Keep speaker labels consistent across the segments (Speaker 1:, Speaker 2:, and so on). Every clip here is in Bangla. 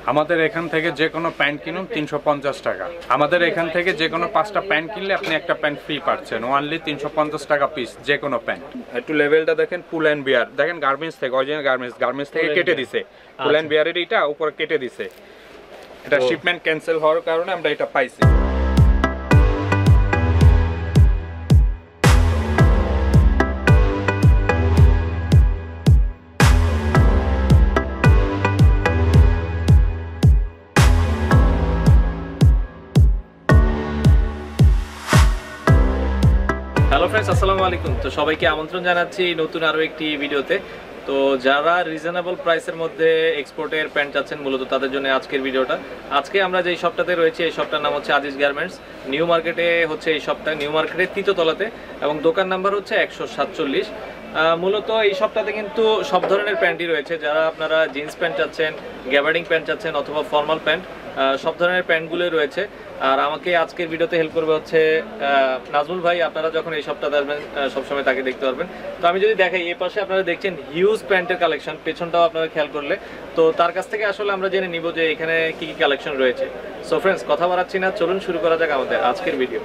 Speaker 1: আমাদের এখান থেকে যে কোনো প্যান্ট কিনুন 350 টাকা। আমাদের এখান থেকে যে কোনো 5টা প্যান্ট কিনলে আপনি একটা প্যান্ট ফ্রি পাচ্ছেন, ওনলি 350 টাকা পিস যে কোনো প্যান্ট। একটু লেভেলটা দেখেন, পুল অ্যান্ড বিয়ার দেখেন, গার্মেন্টস থেকে, অরিজিনাল গার্মেন্টস থেকে কেটে দিছে। পুল অ্যান্ড বিয়ারের এটা উপরে কেটে দিছে, এটা শিপমেন্ট ক্যান্সেল হওয়ার কারণে আমরা এটা পাইছি।
Speaker 2: হ্যালো ফ্রেন্ডস, আসসালামু আলাইকুম। তো সবাইকে আমন্ত্রণ জানাচ্ছি নতুন আরও একটি ভিডিওতে। তো যারা রিজনেবল প্রাইসের মধ্যে এক্সপোর্টের প্যান্ট চাচ্ছেন মূলত তাদের জন্য আজকের ভিডিওটা। আজকে আমরা যেই শপটাতে রয়েছে এই শপটার নাম হচ্ছে আজিজ গার্মেন্টস। নিউ মার্কেটে হচ্ছে এই শপটা, নিউ মার্কেটের তৃতীয়তলাতে, এবং দোকান নাম্বার হচ্ছে 147। মূলত এই শপটাতে কিন্তু সব ধরনের প্যান্টই রয়েছে। যারা আপনারা জিন্স প্যান্ট চাচ্ছেন, গ্যাবার্ডিং প্যান্ট চাচ্ছেন অথবা ফর্মাল প্যান্ট, সব ধরনের প্যান্টগুলোই রয়েছে। আর আমাকে আজকের ভিডিওতে হেল্প করবে হচ্ছে নাজমুল ভাই। আপনারা যখন এই সপ্তাহে আসবেন সবসময় তাকে দেখতে পারবেন। তো আমি যদি দেখাই, এই পাশে আপনারা দেখছেন হিউজ প্যান্টের কালেকশন, পেছনটাও আপনারা খেয়াল করলে। তো তার কাছ থেকে আসলে আমরা জেনে নিব যে এখানে কি কি কালেকশন রয়েছে। সো ফ্রেন্ডস, কথা বাড়াচ্ছি না, চলুন শুরু করা যাক আমাদের আজকের ভিডিও।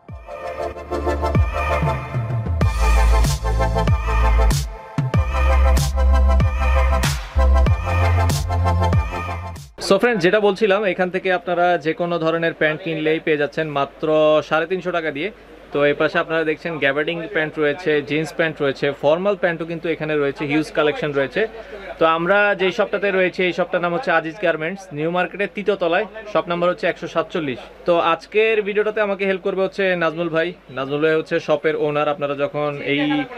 Speaker 2: সো ফ্রেন্ড, যেটা বলছিলাম, এখান থেকে আপনারা যে কোনো ধরনের প্যান্ট কিনলেই পেয়ে যাচ্ছেন মাত্র 350 টাকা দিয়ে। তো এই পাশে আপনারা দেখছেন গ্যাবার্ডিং প্যান্ট রয়েছে, জিন্স প্যান্ট রয়েছে, ফর্মাল প্যান্টও কিন্তু এখানে রয়েছে, হিউজ কালেকশন রয়েছে। তো আমরা যেই শপটাতে রয়েছে এই শপটার নাম হচ্ছে আজিজ গার্মেন্টস, নিউ মার্কেটের তৃতীয়তলায়, শপ নাম্বার হচ্ছে 147। তো আজকের ভিডিওটাতে আমাকে হেল্প করবে হচ্ছে নাজমুল ভাই। নাজমুল ভাই হচ্ছে শপের ওনার। আপনারা যখন এই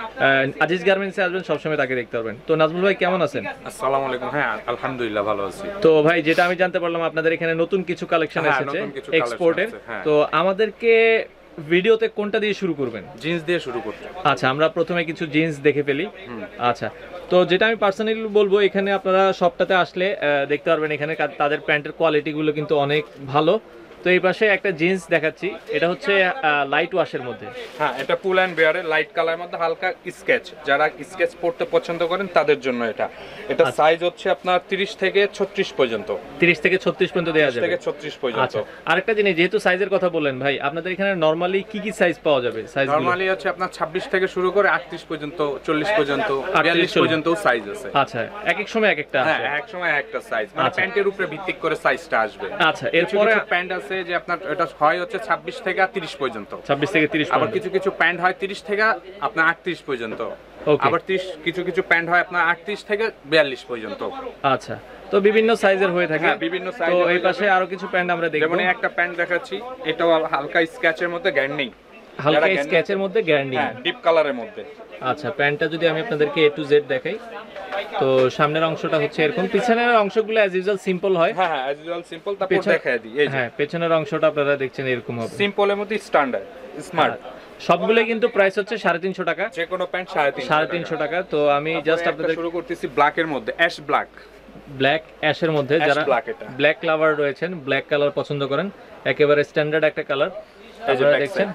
Speaker 2: আজিজ গার্মেন্টসে আসবেন সবসময় তাকে দেখতে পারবেন। তো নাজমুল ভাই কেমন আছেন?
Speaker 1: আসসালামু আলাইকুম। হ্যাঁ, আলহামদুলিল্লাহ ভালো আছি।
Speaker 2: তো ভাই, যেটা আমি জানতে পারলাম আপনাদের এখানে নতুন কিছু কালেকশন এসেছে এক্সপোর্টের। তো আমাদেরকে ভিডিওতে কোনটা দিয়ে শুরু করবেন?
Speaker 1: জিন্স দিয়ে শুরু করতে।
Speaker 2: আচ্ছা, আমরা প্রথমে কিছু জিন্স দেখে ফেলি। আচ্ছা, তো যেটা আমি পার্সোনালি বলবো, এখানে আপনারা শপটাতে আসলে দেখতে পারবেন এখানে তাদের প্যান্টের কোয়ালিটিগুলো কিন্তু অনেক ভালো। তো এই পাশে একটা জিন্স দেখাচ্ছি, এটা হচ্ছে লাইট ওয়াশের মধ্যে।
Speaker 1: হ্যাঁ, এটা পুল অ্যান্ড বিয়ারের লাইট কালারের মধ্যে হালকা স্কেচ, যারা স্কেচ পড়তে পছন্দ করেন তাদের জন্য এটা সাইজ হচ্ছে আপনার 30 থেকে 36 পর্যন্ত।
Speaker 2: 30 থেকে 36 পর্যন্ত দেওয়া যাবে।
Speaker 1: 30 থেকে 36 পর্যন্ত।
Speaker 2: আচ্ছা, আরেকটা জিনিস, যেহেতু সাইজের কথা বললেন ভাই, আপনাদের এখানে নরমালি কি কি সাইজ পাওয়া যাবে? সাইজ
Speaker 1: নরমালি হচ্ছে আপনার 26 থেকে শুরু করে 38 পর্যন্ত, 40 পর্যন্ত, 42 পর্যন্ত সাইজ আছে।
Speaker 2: আচ্ছা, এক এক সময় এক একটা
Speaker 1: আছে। হ্যাঁ, এক সময় একটা সাইজ, মানে প্যান্টের উপরে ভিত্তি করে সাইজটা আসবে।
Speaker 2: আচ্ছা, এরপরে
Speaker 1: প্যান্ট আছে যে আপনার এটা হয় হচ্ছে 26 থেকে 30 পর্যন্ত।
Speaker 2: 26 থেকে 30
Speaker 1: আবার কিছু প্যান্ট হয় 30 থেকে আপনার 38 পর্যন্ত। আবার কিছু প্যান্ট হয় আপনার 38 থেকে 42 পর্যন্ত।
Speaker 2: আচ্ছা, তো বিভিন্ন সাইজের হয়ে থাকে।
Speaker 1: বিভিন্ন সাইজ।
Speaker 2: তো এই পাশে আরো কিছু প্যান্ট আমরা দেখব।
Speaker 1: যেমন একটা প্যান্ট দেখাচ্ছি, এটাও হালকা স্কেচের মধ্যে গ্যান্ডিং,
Speaker 2: হালকা স্কেচের মধ্যে গ্যান্ডিং,
Speaker 1: ডিপ কালারের মধ্যে।
Speaker 2: আচ্ছা, প্যান্টটা যদি আমি আপনাদেরকে A to Z দেখাই, তো সামনের অংশটা হচ্ছে এরকম, পিছনের অংশগুলো অ্যাজ ইউজুয়াল সিম্পল হয়।
Speaker 1: হ্যাঁ, অ্যাজ ইউজুয়াল সিম্পল। তারপর দেখাই দিই, এই যে
Speaker 2: হ্যাঁ, পেছনের অংশটা আপনারা দেখছেন এরকম হবে,
Speaker 1: সিম্পলের মধ্যে স্ট্যান্ডার্ড স্মার্ট।
Speaker 2: সবগুলো কিন্তু প্রাইস হচ্ছে 350 টাকা।
Speaker 1: যে কোনো প্যান্ট 350
Speaker 2: টাকা। তো আমি জাস্ট আপনাদের
Speaker 1: শুরু করতেছি ব্ল্যাক এর মধ্যে, অ্যাশ ব্ল্যাক,
Speaker 2: ব্ল্যাক অ্যাশের মধ্যে। যারা ব্ল্যাক লাভার রয়েছেন, ব্ল্যাক কালার পছন্দ করেন, একেবারে স্ট্যান্ডার্ড একটা কালার। আপনারা দেখছেন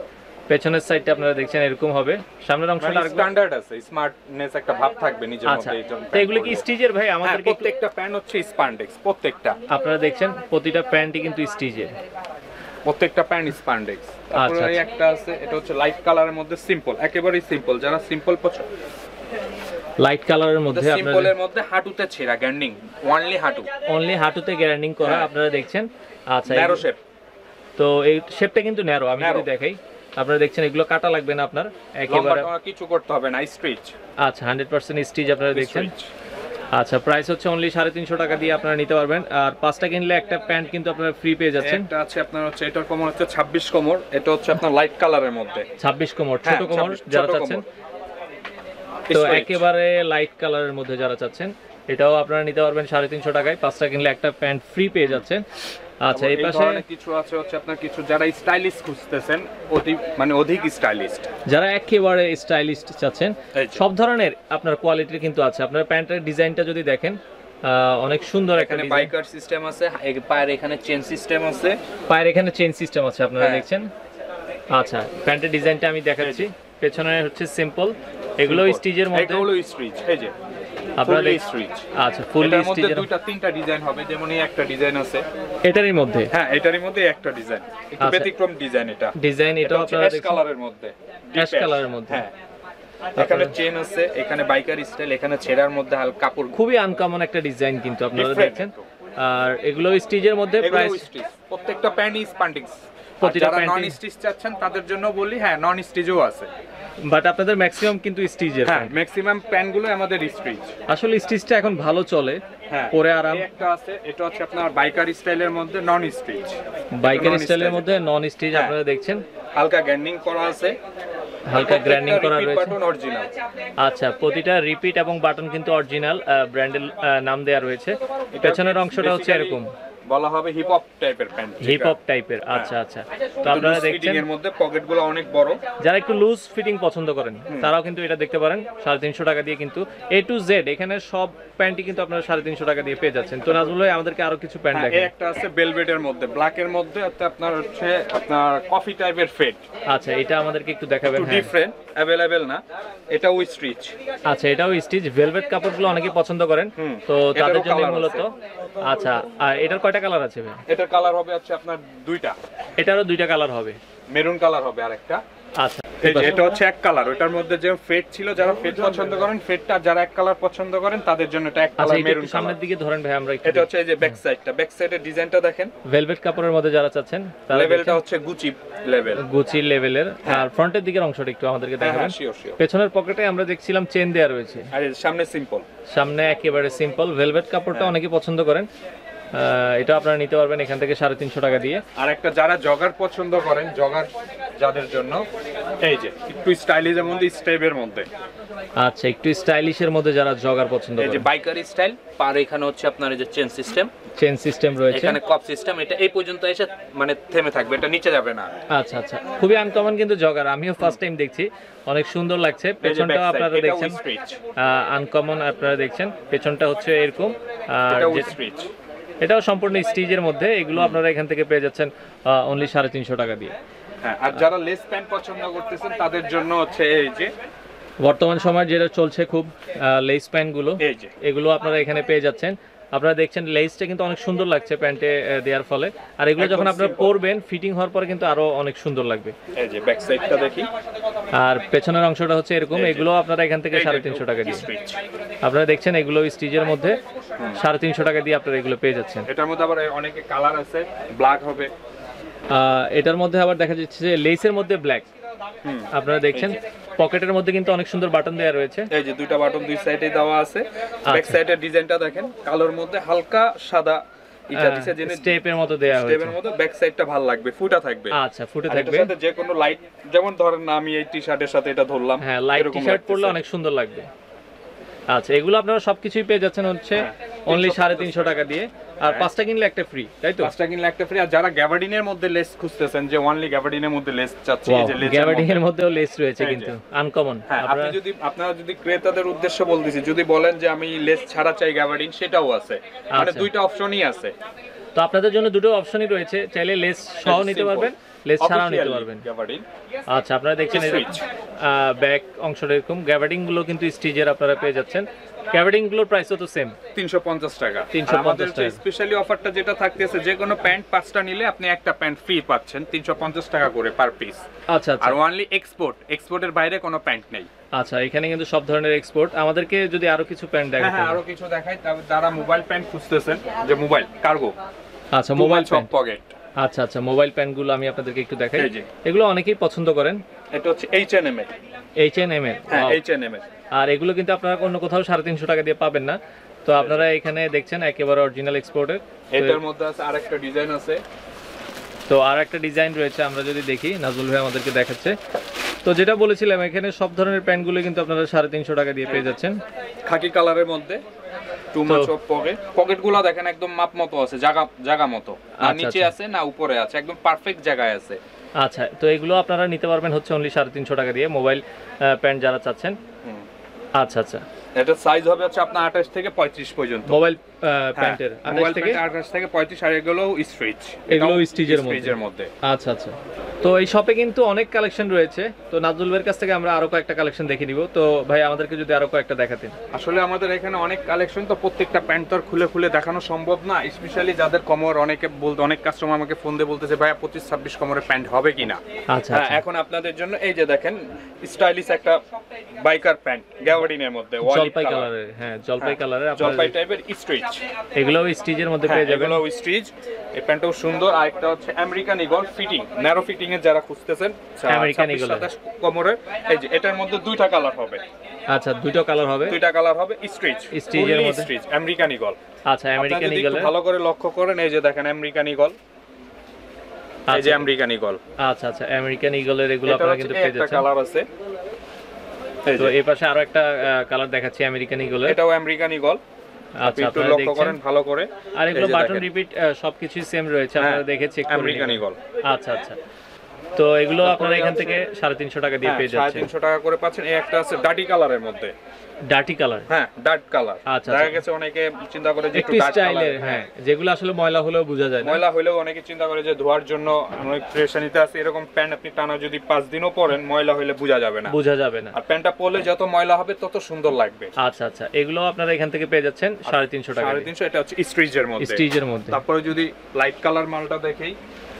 Speaker 2: পেছনের সাইডটা আপনারা দেখছেন এরকম হবে, সামনের অংশটা আরেকটু
Speaker 1: স্ট্যান্ডার্ড আছে, স্মার্টনেস একটা ভাব থাকবে নিজের মধ্যে।
Speaker 2: তো এগুলো কি স্টিচের ভাই? আমাদেরকে
Speaker 1: প্রত্যেকটা প্যান্ট হচ্ছে স্পান্ডেক্স, প্রত্যেকটা।
Speaker 2: আপনারা দেখছেন প্রতিটা প্যান্টই কিন্তু স্টিচের,
Speaker 1: প্রত্যেকটা প্যান্ট স্পান্ডেক্স। তারপরে একটা আছে, এটা হচ্ছে লাইট কালারের মধ্যে সিম্পল, একেবারেই সিম্পল। যারা সিম্পল পছন্দ,
Speaker 2: লাইট কালারের মধ্যে,
Speaker 1: সিম্পলের মধ্যে হাঁটুতে ছেঁড়া গ্যান্ডিং, অনলি
Speaker 2: হাঁটুতে গ্যান্ডিং করা, আপনারা দেখছেন। আচ্ছা,
Speaker 1: ন্যারো শেপ।
Speaker 2: তো এই শেপটা কিন্তু ন্যারো। আমি যদি দেখাই, আপনারা দেখছেন এগুলো কাটা লাগবে না আপনার, একেবারে
Speaker 1: কিছু করতে হবে না, স্ট্রিচ।
Speaker 2: আচ্ছা, 100% স্টিচ আপনারা দেখছেন। আচ্ছা, প্রাইস হচ্ছে অনলি 350 টাকা দিয়ে আপনারা নিতে পারবেন। আর 5টা কিনলে একটা প্যান্ট কিন্তু আপনারা ফ্রি পেয়ে যাচ্ছেন।
Speaker 1: এটা আছে আপনার হচ্ছে, এটার কোমর হচ্ছে 26 কোমর, এটা হচ্ছে আপনার লাইট কালারের মধ্যে
Speaker 2: 26 কোমর, ছোট কোমর যারা চাচ্ছেন। তো একেবারে লাইট কালারের মধ্যে যারা চাচ্ছেন, এটাও আপনারা নিতে পারবেন 350 টাকায়। 5টা কিনলে একটা প্যান্ট ফ্রি পেয়ে যাচ্ছেন। আচ্ছা, এই পাশে
Speaker 1: কিছু আছে হচ্ছে আপনার, কিছু যারা স্টাইলিশ খুঁজতেছেন, অধিক স্টাইলিস্ট,
Speaker 2: যারা একেবারে স্টাইলিস্ট চাচ্ছেন, সব ধরনের আপনার কোয়ালিটির কিন্তু আছে। আপনার প্যান্টের ডিজাইনটা যদি দেখেন, অনেক সুন্দর। এখানে
Speaker 1: বাইকার সিস্টেম আছে, পায়ের এখানে চেন সিস্টেম আছে,
Speaker 2: আপনারা দেখছেন। আচ্ছা, প্যান্টের ডিজাইনটা আমি দেখাচ্ছি। পেছনে হচ্ছে সিম্পল, এগুলো স্টিচের মধ্যে,
Speaker 1: এগুলো স্টিচ, এই যে
Speaker 2: আপনারা
Speaker 1: ফুললি স্ট্রিচ।
Speaker 2: আচ্ছা ফুললি
Speaker 1: এটার মধ্যে
Speaker 2: স্টিচের,
Speaker 1: দুইটা তিনটা ডিজাইন হবে, যেমন এই একটা ডিজাইন আছে,
Speaker 2: এটারই মধ্যে
Speaker 1: হ্যাঁ এটারই মধ্যে একটা ডিজাইন, একটু
Speaker 2: আচ্ছা।
Speaker 1: ব্যতিক্রম ডিজাইন এটা।
Speaker 2: ডিজাইন
Speaker 1: এটা
Speaker 2: এটাও
Speaker 1: হচ্ছে
Speaker 2: আপনারা
Speaker 1: অ্যাশ
Speaker 2: দেখছেন
Speaker 1: কালারের মধ্যে,
Speaker 2: অ্যাশ কালারের মধ্যে।
Speaker 1: হ্যাঁ এখানে চেন আছে, এখানে বাইকার স্টাইল, এখানে ছেঁড়ার মধ্যে হালকা কাপড়,
Speaker 2: খুবই আনকমন একটা ডিজাইন কিন্তু আপনারা
Speaker 1: Different
Speaker 2: দেখছেন। আর এগুলো স্টিচের মধ্যে প্রাইস
Speaker 1: প্রত্যেকটা প্যান্ট স্পান্টিং।
Speaker 2: প্রতিটা
Speaker 1: যারা
Speaker 2: প্যান্টই-
Speaker 1: নন স্টিচ চাচ্ছেন তাদের জন্য বলি, হ্যাঁ নন স্টিচও আছে,
Speaker 2: বাট আপনাদের ম্যাক্সিমাম কিন্তু স্টিচের।
Speaker 1: হ্যাঁ ম্যাক্সিমাম প্যান্টগুলো আমাদের স্টিচ।
Speaker 2: আসলে স্টিচটা এখন ভালো চলে,
Speaker 1: হ্যাঁ
Speaker 2: পরে আরাম।
Speaker 1: এই একটা আছে, এটা হচ্ছে আপনার বাইকার স্টাইলের মধ্যে নন স্টিচ,
Speaker 2: বাইকের
Speaker 1: non
Speaker 2: স্টাইলের
Speaker 1: stitch।
Speaker 2: মধ্যে নন স্টিচ
Speaker 1: হ্যাঁ।
Speaker 2: আপনারা দেখছেন,
Speaker 1: হালকা গ্যান্ডিং করা আছে,
Speaker 2: হালকা গ্র্যান্ডিং করা রয়েছে।
Speaker 1: Button original.
Speaker 2: আচ্ছা প্রতিটা রিপিট এবং বাটন কিন্তু অরিজিনাল ব্র্যান্ডের নাম দেওয়া রয়েছে। পেছনের অংশটা হচ্ছে এরকম
Speaker 1: বলা হবে হিপ হপ টাইপের প্যান্ট,
Speaker 2: হিপ হপ টাইপের। আচ্ছা আচ্ছা, তো আপনারা দেখছেন
Speaker 1: এর মধ্যে পকেটগুলো অনেক বড়।
Speaker 2: যারা একটু লুজ ফিটিং পছন্দ করেন তারাও কিন্তু এটা দেখতে পারেন 350 টাকা দিয়ে, কিন্তু A to Z এখানে সব প্যান্টই কিন্তু আপনারা 350 টাকা দিয়ে পেয়ে যাচ্ছেন। তো নাজমুল ভাই আমাদেরকে আরো কিছু প্যান্ট
Speaker 1: হ্যাঁ, এই
Speaker 2: দেখেন।
Speaker 1: একটা আছে বেলভেটের মধ্যে, ব্ল্যাকের মধ্যে আপনার হচ্ছে আপনার কফি টাইপের ফেড,
Speaker 2: আচ্ছা এটা আমাদেরকে একটু দেখাবেন।
Speaker 1: একটু
Speaker 2: হ্যাঁ
Speaker 1: ডিফারেন্ট, अवेलेबल না, এটাও স্ট্রিচ।
Speaker 2: আচ্ছা এটাও স্টিচ, ভেলভেট কাপড়গুলো অনেকেই পছন্দ করেন, তো
Speaker 1: এটারও
Speaker 2: তাদের জন্য
Speaker 1: colour
Speaker 2: মূলত। আচ্ছা আর এটার কয়টা কালার আছে ভাই?
Speaker 1: এটার কালার হবে হচ্ছে আপনার দুইটা,
Speaker 2: এটারও দুইটা কালার হবে।
Speaker 1: মেরুন কালার হবে আরেকটা।
Speaker 2: আচ্ছা
Speaker 1: এই যে এটা হচ্ছে এক কালার, ওটার মধ্যে যে ফেড ছিল, যারা ফেড পছন্দ করেন ফেডটা, যারা এক কালার পছন্দ করেন তাদের জন্য এটা এক
Speaker 2: আচ্ছা
Speaker 1: কালার
Speaker 2: এটা
Speaker 1: মেরুন
Speaker 2: একটু সামনের
Speaker 1: কালার।
Speaker 2: দিকে ধরেন ভাই, আমরা একটু
Speaker 1: এটা হচ্ছে এই যে ব্যাক সাইডটা, ব্যাক সাইডের ডিজাইনটা দেখেন,
Speaker 2: ভেলভেট কাপড়ের মধ্যে যারা চাচ্ছেন তারা
Speaker 1: লেভেলটা হচ্ছে গুচি লেভেল।
Speaker 2: গুচি লেভেলের। আর ফ্রন্টের দিকের অংশটা একটু আমাদেরকে
Speaker 1: হ্যাঁ
Speaker 2: দেখাবেন।
Speaker 1: Sure sure.
Speaker 2: পেছনের পকেটে আমরা দেখছিলাম চেন দেওয়া রয়েছে,
Speaker 1: আর এই সামনে সিম্পল,
Speaker 2: সামনে একেবারে সিম্পল। ভেলভেট কাপড়টা অনেকে পছন্দ করেন, এটা আপনারা নিতে পারবেন এখান থেকে 350 টাকা দিয়ে।
Speaker 1: আর একটা যারা জগার পছন্দ করেন, জগার যাদের জন্য এই যে একটু স্টাইলিশের মধ্যে, স্টেপের মধ্যে,
Speaker 2: আচ্ছা একটু স্টাইলিশের মধ্যে যারা জগার পছন্দ
Speaker 1: এই যে
Speaker 2: করেন,
Speaker 1: বাইকারি স্টাইল, পার এখানে হচ্ছে আপনার এই যে চেন সিস্টেম,
Speaker 2: চেন সিস্টেম রয়েছে।
Speaker 1: এখানে কপ সিস্টেম, এটা এই পর্যন্ত এসে মানে থেমে থাকবে, এটা নিচে যাবে না।
Speaker 2: আচ্ছা আচ্ছা, খুবই আনকমন কিন্তু জগার, আমিও ফার্স্ট টাইম দেখছি, অনেক সুন্দর লাগছে। পেছনটাও আপনারা দেখছেন আনকমন, আপনারা দেখছেন পেছনটা হচ্ছে এরকম, আর এটাও সম্পূর্ণ স্টিচের মধ্যে। এগুলো আপনারা এখান থেকে পেয়ে যাচ্ছেন অনলি 350 টাকা দিয়ে।
Speaker 1: হ্যাঁ, আর যারা লেস প্যান্ট পছন্দ করতেছেন তাদের জন্য হচ্ছে এই যে
Speaker 2: বর্তমান সময় যেটা চলছে খুব, লেস প্যান্ট গুলো,
Speaker 1: এই যে
Speaker 2: এগুলো আপনারা এখানে পেয়ে যাচ্ছেন। আপনারা দেখছেন লেসটা কিন্তু অনেক সুন্দর লাগছে প্যান্টে দেওয়ার ফলে, আর এগুলো যখন আপনারা পরবেন ফিটিং হওয়ার পরে কিন্তু আরো অনেক সুন্দর লাগবে।
Speaker 1: এই যে ব্যাক সাইডটা দেখি,
Speaker 2: আর পেছনের অংশটা হচ্ছে এরকম, এগুলো আপনারা এখান থেকে 350 টাকা দিয়ে। আপনারা দেখছেন এগুলো স্টিচের মধ্যে 350 টাকা দিয়ে আপনারা এগুলো পেয়ে যাচ্ছেন।
Speaker 1: এটার মধ্যে আবার অনেকে কালার আছে, ব্ল্যাক হবে,
Speaker 2: এটার মধ্যে আবার দেখা যাচ্ছে যে লেসের মধ্যে ব্ল্যাক। আপনারা দেখছেন পকেটের মধ্যে কিন্তু অনেক সুন্দর বাটন দেওয়া রয়েছে,
Speaker 1: এই যে দুইটা বাটন দুই সাইডে দেওয়া আছে। ব্যাক সাইডের ডিজাইনটা দেখেন, কালোর মধ্যে হালকা সাদা এটা দিছে, জেনে
Speaker 2: স্টেপের মতো দেওয়া হয়েছে।
Speaker 1: স্টেপের মধ্যে ব্যাক সাইডটা ভালো লাগবে, ফুটা থাকবে।
Speaker 2: আচ্ছা ফুটে
Speaker 1: আর
Speaker 2: থাকবে,
Speaker 1: এটার সাথে যে কোনো লাইট, যেমন ধরেন না আমি এই টি-শার্টের সাথে এটা ধরলাম,
Speaker 2: হ্যাঁ লাইট
Speaker 1: এরকম
Speaker 2: টি-শার্ট পরলে
Speaker 1: লাগতেছে।
Speaker 2: অনেক সুন্দর লাগবে। আচ্ছা এগুলো আপনারা সবকিছুই পেয়ে যাচ্ছেন হচ্ছে অনলি 350 টাকা দিয়ে, আর 5টা কিনলে একটা ফ্রি, তাই তো?
Speaker 1: 5টা কিনলে একটা ফ্রি। আর যারা গ্যাবার্ডিনের মধ্যে লেস খুঁজতেছেন, যে অনলি গ্যাবার্ডিনের মধ্যে লেস চাচ্ছি, এই যে লেস
Speaker 2: গ্যাবার্ডিং এর মধ্যেও লেস রয়েছে
Speaker 1: এই যে।
Speaker 2: কিন্তু আনকমন।
Speaker 1: হ্যাঁ, আপনারা যদি ক্রেতাদের উদ্দেশ্য বলতেছি, যদি বলেন যে আমি লেস ছাড়া চাই গ্যাবার্ডিন, সেটাও আছে, মানে
Speaker 2: আচ্ছা।
Speaker 1: দুইটা অপশনই আছে।
Speaker 2: তো আপনাদের জন্য দুটো অপশনই রয়েছে, চাইলে লেস সহ নিতে পারবেন, লেস ছাড়াও নিতে পারবেন।
Speaker 1: গ্যাবার্ডিন
Speaker 2: আচ্ছা আপনারা দেখছেন ব্যাক অংশটা এরকম, গ্যাবার্ডিং গুলো কিন্তু স্টিচের আপনারা পেয়ে যাচ্ছেন। গ্যাবার্ডিং গুলোর প্রাইসও তো সেম,
Speaker 1: 350 টাকা।
Speaker 2: 350 টাকা।
Speaker 1: স্পেশালি অফারটা যেটা থাকতেছে, যে কোনো প্যান্ট 5টা নিলে আপনি একটা প্যান্ট ফ্রি পাচ্ছেন, 350 টাকা করে পার পিস।
Speaker 2: আচ্ছা আচ্ছা
Speaker 1: আর অনলি এক্সপোর্টের বাইরে কোনো প্যান্ট নেই।
Speaker 2: আচ্ছা এখানে কিন্তু সব ধরনের এক্সপোর্ট। আমাদেরকে যদি আরো কিছু প্যান্ট
Speaker 1: হ্যাঁ,
Speaker 2: দেখাতে,
Speaker 1: আরো কিছু দেখাই। যারা মোবাইল প্যান্ট খুঁজতেছেন, যে মোবাইল কার্গো,
Speaker 2: আচ্ছা মোবাইল প্যান্ট,
Speaker 1: পকেট,
Speaker 2: আচ্ছা আচ্ছা মোবাইল প্যান্ট গুলো আমি আপনাদেরকে একটু দেখাই।
Speaker 1: এই যে।
Speaker 2: এগুলো অনেকেই পছন্দ করেন,
Speaker 1: এটা হচ্ছে H&M এর।
Speaker 2: H&M এর।
Speaker 1: হ্যাঁ,
Speaker 2: Wow.
Speaker 1: H&M এর।
Speaker 2: আর এগুলো কিন্তু আপনারা অন্য কোথাও 350 টাকা দিয়ে পাবেন না। তো আপনারা এখানে দেখছেন একেবারে অরিজিনাল এক্সপোর্টের।
Speaker 1: এটার মধ্যে আছে আরেকটা ডিজাইন আছে।
Speaker 2: তো আর একটা ডিজাইন রয়েছে, আমরা যদি দেখি, নাজমুল ভাই আমাদেরকে দেখাচ্ছে। তো যেটা বলেছিলাম, এখানে সব ধরনের প্যান্টগুলো কিন্তু আপনারা 350 টাকা দিয়ে পেয়ে যাচ্ছেন।
Speaker 1: খাকি কালারের মধ্যে টু মাচ অফ পকেটগুলো দেখেন একদম মাপ মতো আছে, জায়গা মতো, না
Speaker 2: আচ্ছা,
Speaker 1: নিচে
Speaker 2: আচ্ছা।
Speaker 1: আছে না উপরে আছে, একদম পারফেক্ট জায়গায় আছে।
Speaker 2: আচ্ছা তো এগুলো আপনারা নিতে পারবেন হচ্ছে অনলি 350 টাকা দিয়ে, মোবাইল প্যান্ট যারা চাচ্ছেন। আচ্ছা আচ্ছা
Speaker 1: এটা সাইজ হবে হচ্ছে আপনার 28 থেকে 35 পর্যন্ত।
Speaker 2: মোবাইল প্যান্টের
Speaker 1: মোবাইল প্যান্ট আকাশ থেকে 35 আর এগুলো স্ট্রিচ,
Speaker 2: এগুলো স্টিচের মধ্যে। আচ্ছা আচ্ছা, তো এই শপে কিন্তু অনেক কালেকশন রয়েছে। তো নাজমুল ভাইয়ের কাছ থেকে আমরা আরো কয়েকটা কালেকশন দেখে নিব। তো ভাই আমাদেরকে যদি আরো কয়েকটা দেখাতেন।
Speaker 1: আসলে আমাদের এখানে অনেক কালেকশন, তো প্রত্যেকটা প্যান্ট তো আর খুলে খুলে দেখানো সম্ভব না, স্পেশালি যাদের কোমর, অনেক কাস্টমার আমাকে ফোন দিয়ে বলতেছে ভাইয়া 25-26 কোমরের প্যান্ট হবে কিনা।
Speaker 2: আচ্ছা
Speaker 1: হ্যাঁ, এখন আপনাদের জন্য এই যে দেখেন স্টাইলিশ একটা বাইকার প্যান্ট গ্যাবার্ডিনের মধ্যে,
Speaker 2: জলপাই কালারের, হ্যাঁ জলপাই কালারের,
Speaker 1: জলপাই টাইপের স্ট্রিচ,
Speaker 2: এগুলো স্টিচের মধ্যে পেয়ে যাবেন।
Speaker 1: এগুলো স্ট্রিচ, এই প্যান্টটাও সুন্দর। আর একটা হচ্ছে American Eagle fitting, narrow fitting এর যারা খুঁজতেছেন
Speaker 2: আমেরিকান ইগল
Speaker 1: কোমরের, এই যে এটার মধ্যে দুইটা কালার হবে।
Speaker 2: আচ্ছা, দুটো কালার হবে,
Speaker 1: স্ট্রিচ,
Speaker 2: স্টিচের মধ্যে
Speaker 1: স্ট্রিচ আমেরিকান ইগল।
Speaker 2: আচ্ছা, আমেরিকান ইগল
Speaker 1: ভালো করে লক্ষ্য করেন, এই যে দেখেন আমেরিকান ইগল, এই যে আমেরিকান ইগল।
Speaker 2: আচ্ছা আচ্ছা, আমেরিকান ইগলের এগুলো আপনারা কিন্তু পেয়ে যাচ্ছেন।
Speaker 1: একটা কালার আছে,
Speaker 2: তো এই পাশে আরো একটা কালার দেখাচ্ছি আমেরিকান ইগলের,
Speaker 1: এটাও আমেরিকান ইগল।
Speaker 2: আচ্ছা,
Speaker 1: একটু লক্ষ্য করেন ভালো করে,
Speaker 2: আর এগুলো বাটন রিপিট সবকিছুই সেম রয়েছে, আপনারা দেখে চেক করে
Speaker 1: আমেরিকান ইগল।
Speaker 2: আচ্ছা আচ্ছা, তো এগুলো আপনারা এখান থেকে 350 টাকা দিয়ে পেয়ে যাচ্ছেন।
Speaker 1: 350 টাকা করে পাচ্ছেন। এই একটা আছে ডার্টি কালারের মধ্যে,
Speaker 2: ডার্টি কালার,
Speaker 1: হ্যাঁ ডার্ক কালার।
Speaker 2: আচ্ছা,
Speaker 1: দেখা গেছে অনেকে চিন্তা করে যে
Speaker 2: একটু স্টাইলের, হ্যাঁ যেগুলো আসলে ময়লা হলেও বোঝা যায় না,
Speaker 1: ময়লা হলেও অনেকে চিন্তা করে যে ধোয়ার জন্য অনেক প্রেশানিতে আছে, এরকম প্যান্ট আপনি টানা যদি 5 দিনও পরেন ময়লা হলে বোঝা যাবে না, আর প্যান্টটা পরলে যত ময়লা হবে তত সুন্দর লাগবে।
Speaker 2: আচ্ছা আচ্ছা, এগুলো আপনারা এখান থেকে পেয়ে যাচ্ছেন 350 টাকা।
Speaker 1: 350, এটা হচ্ছে স্ট্রিচের মধ্যে। তারপরে যদি লাইট কালার মালটা দেখেই,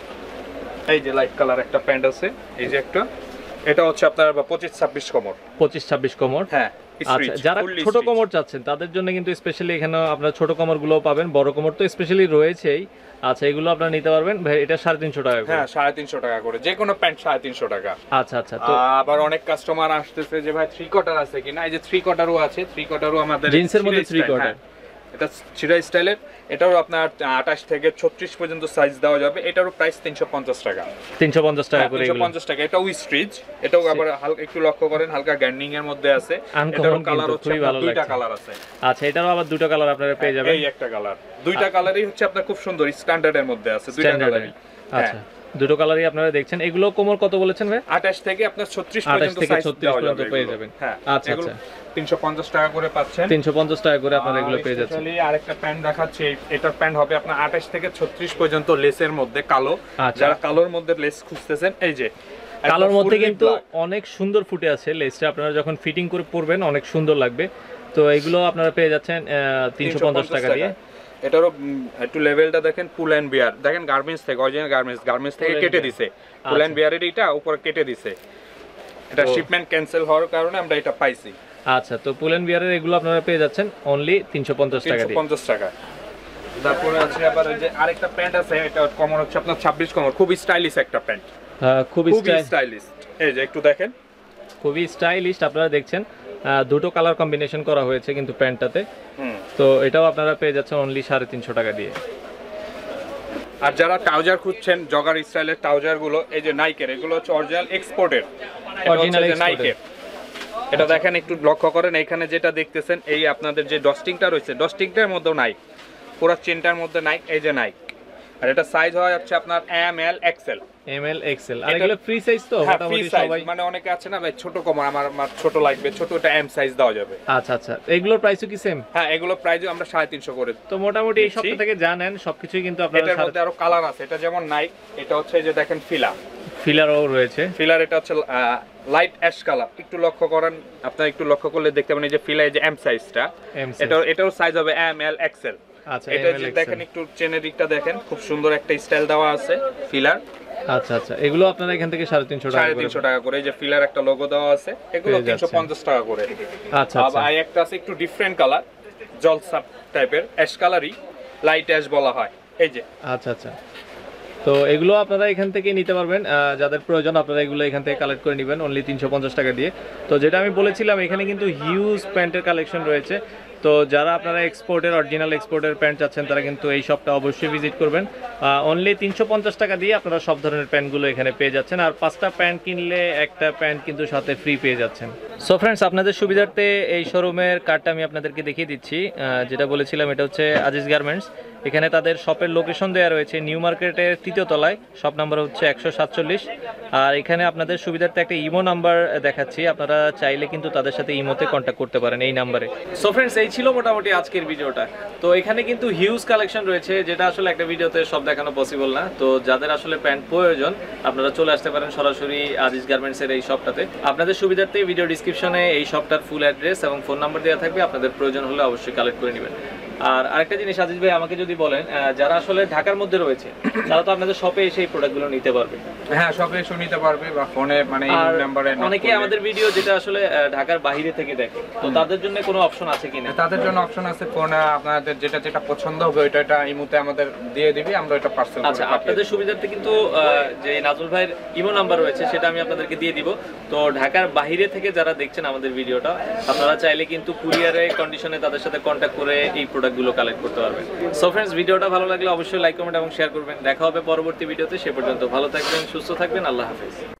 Speaker 1: এই যে লাইট কালার একটা প্যান্ট আছে, এই যে একটা, এটা হচ্ছে আপনার 25-26 কোমর,
Speaker 2: 25-26 কোমর।
Speaker 1: হ্যাঁ,
Speaker 2: আচ্ছা, যারা ছোট কোমর চাচ্ছেন তাদের জন্য কিন্তু স্পেশালি এখানে আপনারা ছোট কোমর গুলো পাবেন, বড় কোমর তো স্পেশালি রয়েছেই। আচ্ছা, এগুলো আপনারা নিতে পারবেন ভাই, এটা 350 টাকা করে।
Speaker 1: হ্যাঁ, 350 টাকা করে, যে কোনো প্যান্ট 350 টাকা।
Speaker 2: আচ্ছা আচ্ছা, তো
Speaker 1: আবার অনেক কাস্টমার আসতেছে যে ভাই 3 কোয়ার্টার আছে কিনা, এই যে 3 কোয়ার্টারও আছে, 3 কোয়ার্টারও আমাদের
Speaker 2: জিন্সের মধ্যে 3 কোয়ার্টার,
Speaker 1: এটা ছিড়া স্টাইলের, এটাও আপনার 28 থেকে 36 পর্যন্ত সাইজ দেওয়া যাবে। এটারও প্রাইস 350 টাকা।
Speaker 2: 350 টাকা করে,
Speaker 1: 350 টাকা। এটাও স্ট্রিচ, এটাও আবার হালকা একটু লক্ষ্য করেন হালকা গ্যান্ডিং এর মধ্যে আছে। এটারও কালার হচ্ছে দুইটা কালার আছে।
Speaker 2: আচ্ছা, এটারও আবার দুটো কালার আপনারা পেয়ে যাবেন।
Speaker 1: এই একটা কালার, দুইটা কালারই হচ্ছে আপনার খুব সুন্দর স্ট্যান্ডার্ডের মধ্যে আছে, দুইটা কালারই।
Speaker 2: আচ্ছা, দুটো কালারই আপনারা দেখছেন। এগুলো কোমর কত বলেছেন ভাই?
Speaker 1: 28 থেকে আপনার 36 পর্যন্ত সাইজ দেওয়া যাবে,
Speaker 2: পেয়ে যাবেন।
Speaker 1: হ্যাঁ,
Speaker 2: আচ্ছা আচ্ছা,
Speaker 1: 350 টাকা করে পাচ্ছেন।
Speaker 2: 350 টাকা করে আপনারা এগুলো পেয়ে যাচ্ছেন।
Speaker 1: আরেকটা প্যান্ট দেখাচ্ছি, এটার প্যান্ট হবে আপনার 28 থেকে 36 পর্যন্ত লেসের মধ্যে কালো। যারা কালোর মধ্যে লেস খুঁজতেছেন, এই যে
Speaker 2: কালোর মধ্যে কিন্তু অনেক সুন্দর ফুটে আছে লেসটা, আপনারা যখন ফিটিং করে পরবেন অনেক সুন্দর লাগবে। তো এগুলো আপনারা পেয়ে যাচ্ছেন 350 টাকা দিয়ে।
Speaker 1: এটারও একটু লেভেলটা দেখেন, পুল এন্ড বিয়ার দেখেন, গার্মেন্টস থেকে, অরিজিনাল গার্মেন্টস থেকে কেটে দিছে, পুল এন্ড বিয়ারের এটা উপরে কেটে দিছে, এটা শিপমেন্ট ক্যান্সেল হওয়ার কারণে আমরা এটা পাইছি।
Speaker 2: আচ্ছা, তো পুল এন্ড বিয়ারের এগুলো আপনারা পেয়ে যাচ্ছেন অনলি 350 টাকা দিয়ে।
Speaker 1: 350 টাকা। তারপরে আছে আবার যে আরেকটা প্যান্ট আছে, এটা কমন হচ্ছে আপনার 26 কমন, খুব স্টাইলিশ একটা প্যান্ট,
Speaker 2: খুবই
Speaker 1: স্টাইলিশ। এই যে একটু দেখেন,
Speaker 2: খুবই স্টাইলিশ। আপনারা দেখছেন দুটো কালার কম্বিনেশন করা হয়েছে কিন্তু প্যান্টটাতে। তো এটাও আপনারা পেয়ে যাচ্ছেন অনলি 350 টাকা দিয়ে।
Speaker 1: আর যারা ট্রাউজার খুঁজছেন, জগার স্টাইলের ট্রাউজার গুলো, এই যে নাইকের, এগুলো হচ্ছে অরিজিনাল এক্সপোর্টের, নাইকের। এটা দেখেন একটু লক্ষ্য করেন, এখানে যেটা দেখতেছেন এই আপনাদের যে ডস্টিংটা রয়েছে, ডস্টিংটার মধ্যেও নাইক, পুরো চেনটার মধ্যে নাইক, এই যে নাইক। আর এটা সাইজ হয় হচ্ছে আপনার ML XL।
Speaker 2: আর এগুলো ফ্রি সাইজ তো মোটামুটি সবাই,
Speaker 1: মানে অনেকে আছে না ভাই ছোট কোমর, আমার ছোট লাগবে, ছোটটা M সাইজ দেওয়া যাবে।
Speaker 2: আচ্ছা আচ্ছা, এগুলোর প্রাইসও কি সেম?
Speaker 1: হ্যাঁ, এগুলোর প্রাইসও আমরা 350 করে।
Speaker 2: তো মোটামুটি এই সপ্তাহ থেকে জানেন সবকিছুই কিন্তু আপনারা।
Speaker 1: এটার মধ্যে আরো কালার আছে, এটা যেমন নাইক, এটা হচ্ছে এই যে দেখেন
Speaker 2: ফিলারও রয়েছে।
Speaker 1: ফিলার এটা হচ্ছে লাইট অ্যাশ কালার, একটু লক্ষ্য করেন, আপনারা একটু লক্ষ্য করলে দেখতে পাবেন এই যে ফিলার, এই যে M সাইজটা, এটাও সাইজ হবে ML XL।
Speaker 2: আচ্ছা,
Speaker 1: এটা যে দেখেন একটু চেনের দিকটা দেখেন, খুব সুন্দর একটা স্টাইল দেওয়া আছে ফিলার।
Speaker 2: আচ্ছা আচ্ছা, এগুলো আপনারা এখান থেকে 350 টাকা করে।
Speaker 1: 350 টাকা করে, এই যে ফিলার একটা লোগো দেওয়া আছে, এগুলো 350 টাকা করে।
Speaker 2: আচ্ছা আচ্ছা,
Speaker 1: আর একটা আছে একটু ডিফারেন্ট কালার, জলসা টাইপের অ্যাশ কালারই, লাইট অ্যাশ বলা হয়, এই যে।
Speaker 2: আচ্ছা আচ্ছা, তো এগুলো আপনারা এখান থেকে নিতে পারবেন, যাদের প্রয়োজন আপনারা এগুলো এখান থেকে কালেক্ট করে নেবেন অনলি 350 টাকা দিয়ে। তো যেটা আমি বলেছিলাম, এখানে কিন্তু হিউজ প্যান্টের কালেকশন রয়েছে। তো যারা আপনারা অরিজিনাল এক্সপোর্টের প্যান্ট চাচ্ছেন তারা কিন্তু এই শপটা অবশ্যই ভিজিট করবেন। অনলি 350 টাকা দিয়ে আপনারা সব ধরনের প্যান্টগুলো এখানে পেয়ে যাচ্ছেন, আর 5টা প্যান্ট কিনলে একটা প্যান্ট কিন্তু সাথে ফ্রি পেয়ে যাচ্ছেন। সো ফ্রেন্ডস, আপনাদের সুবিধার্থে এই শোরুমের কার্ডটা আমি আপনাদেরকে দেখিয়ে দিচ্ছি। যেটা বলেছিলাম, এটা হচ্ছে আজিজ গার্মেন্টস। এখানে তাদের শপের লোকেশন দেওয়া রয়েছে নিউ মার্কেটের 3য় তলায়, শপ নাম্বার হচ্ছে 147। আর এখানে আপনাদের সুবিধার্থে একটা ইমো নাম্বার দেখাচ্ছি, আপনারা চাইলে কিন্তু তাদের সাথে ইমোতে কন্ট্যাক্ট করতে পারেন এই নাম্বারে। সো ফ্রেন্ডস, এই ছিল মোটামুটি আজকের ভিডিওটা। তো এখানে কিন্তু হিউজ কালেকশন রয়েছে, যেটা আসলে একটা ভিডিওতে সব দেখানো পসিবল না। তো যাদের আসলে প্যান্ট প্রয়োজন আপনারা চলে আসতে পারেন সরাসরি আজিজ গার্মেন্টসের এই শপটাতে। আপনাদের সুবিধার্থে ভিডিও ডিসক্রিপশনে এই শপটার ফুল অ্যাড্রেস এবং ফোন নাম্বার দেওয়া থাকবে, আপনাদের প্রয়োজন হলে অবশ্যই কালেক্ট করে নেবেন। আর আরেকটা জিনিস আজিজ ভাই আমাকে যদি বলেন, যারা আসলে ঢাকার মধ্যে রয়েছে তারা তো আপনাদের শপে এসে এই প্রোডাক্টগুলো নিতে পারবে।
Speaker 1: হ্যাঁ, সবে এসে নিতে পারবে বা ফোনে মানে এই
Speaker 2: আর
Speaker 1: নাম্বারে
Speaker 2: অনেকে আমাদের ভিডিও যেটা আসলে ঢাকার বাইরে থেকে দেখে, তো তাদের জন্য কোনো অপশন আছে কিনা?
Speaker 1: তাদের জন্য অপশন আছে, ফোনে আপনাদের যেটা যেটা পছন্দ হবে ওইটা ইমুতে আমাদের দিয়ে দিবি, আমরা ওটা পার্সেল করে
Speaker 2: আচ্ছা, আপনাদের সুবিধার্থে কিন্তু যে নাজুল ভাইয়ের ইমো নাম্বার রয়েছে সেটা আমি আপনাদেরকে দিয়ে দিব। তো ঢাকার বাইরে থেকে যারা দেখছেন আমাদের ভিডিওটা, আপনারা চাইলে কিন্তু কুরিয়ারে কন্ডিশনে তাদের সাথে কন্ট্যাক্ট করে এই প্রোডাক্টগুলো কালেক্ট করতে পারবেন। সো ফ্রেন্ডস, ভিডিওটা ভালো লাগলে অবশ্যই লাইক, কমেন্ট এবং শেয়ার করবেন। দেখা হবে পরবর্তী ভিডিওতে, সে পর্যন্ত ভালো থাকবেন, সুস্থ থাকবেন, আল্লাহ হাফেজ।